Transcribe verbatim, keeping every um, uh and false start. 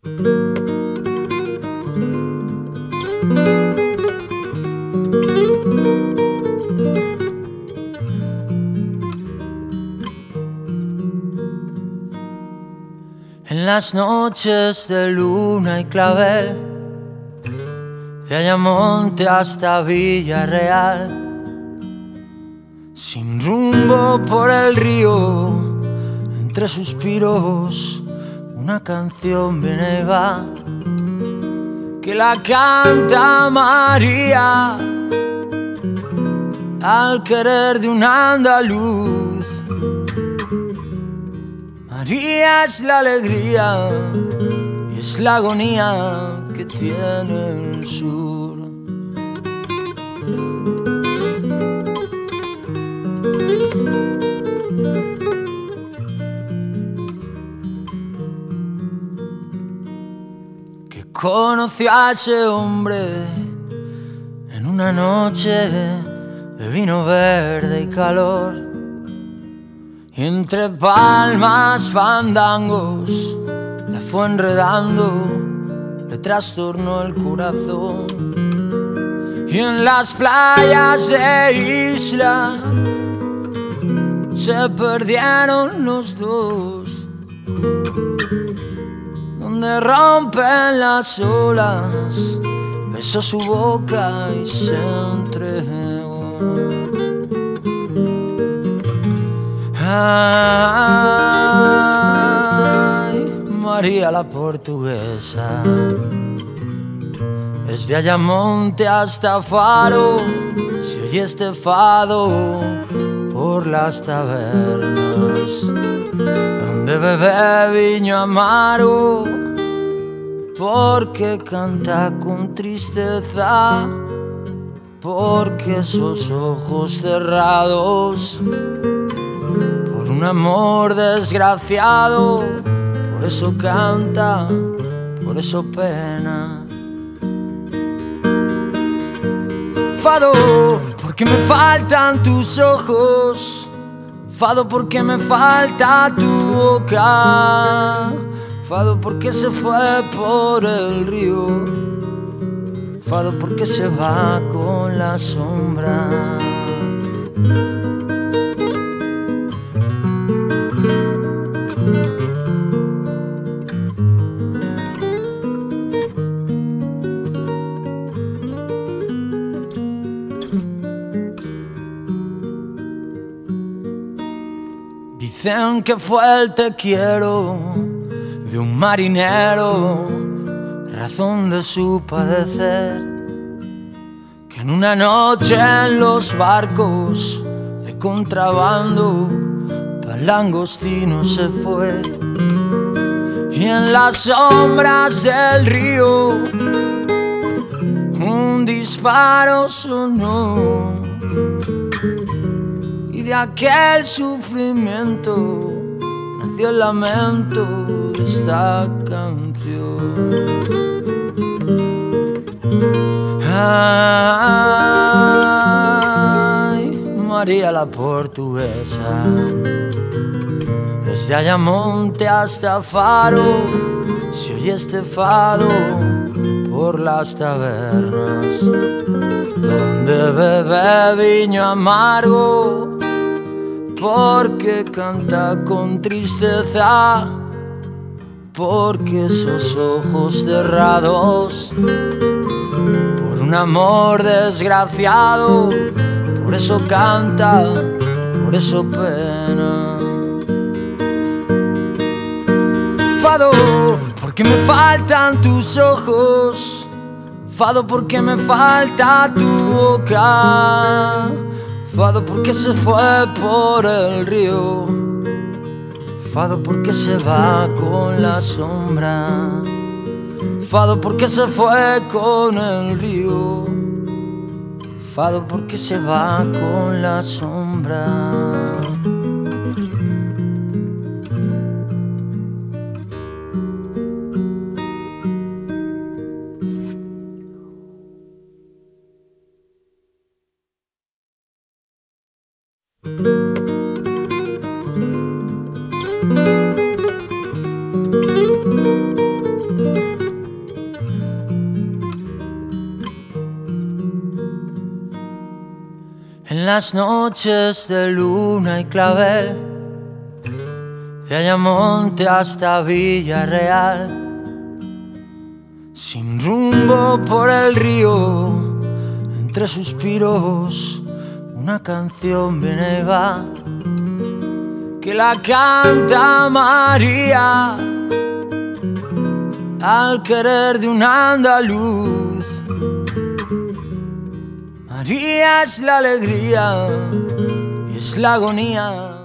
En las noches de luna y clavel, de Ayamonte hasta Villarreal, sin rumbo por el río, entre suspiros, una canción viene y va, que la canta María, al querer de un andaluz. María es la alegría y es la agonía que tiene el sur. Que conoció a ese hombre en una noche de vino verde y calor. Y entre palmas, fandangos, la fue enredando, le trastornó el corazón. Y en las playas de Isla se perdieron los dos, donde rompen las olas, besó su boca y se entregó. Ay, María la portuguesa, desde Ayamonte hasta Faro, se oye este fado por las tabernas, donde bebe viño amargo, porque canta con tristeza, porque esos ojos cerrados un amor desgraciado, por eso canta, por eso pena. Fado, porque me faltan tus ojos, fado, porque me falta tu boca, fado, porque se fue por el río, fado, porque se va con la sombra. Dicen que fue el te quiero de un marinero, razón de su padecer, que en una noche en los barcos de contrabando pa'l langostino se fue. Y en las sombras del río un disparo sonó, y de aquel sufrimiento nació el lamento de esta canción. Ay, María la portuguesa, desde Ayamonte hasta Faro, se oye este fado por las tabernas, donde bebe viño amargo, porque canta con tristeza, porque esos ojos cerrados, por un amor desgraciado, por eso canta, por eso pena. Fado, porque me faltan tus ojos, fado, porque me falta tu boca, fado, porque se fue por el río, fado, porque se va con la sombra, fado, porque se fue con el río, fado, porque se va con la sombra. las noches de luna y clavel, de Ayamonte hasta Villarreal, sin rumbo por el río, entre suspiros, una canción viene y va, que la canta María, al querer de un andaluz. María es la alegría y es la agonía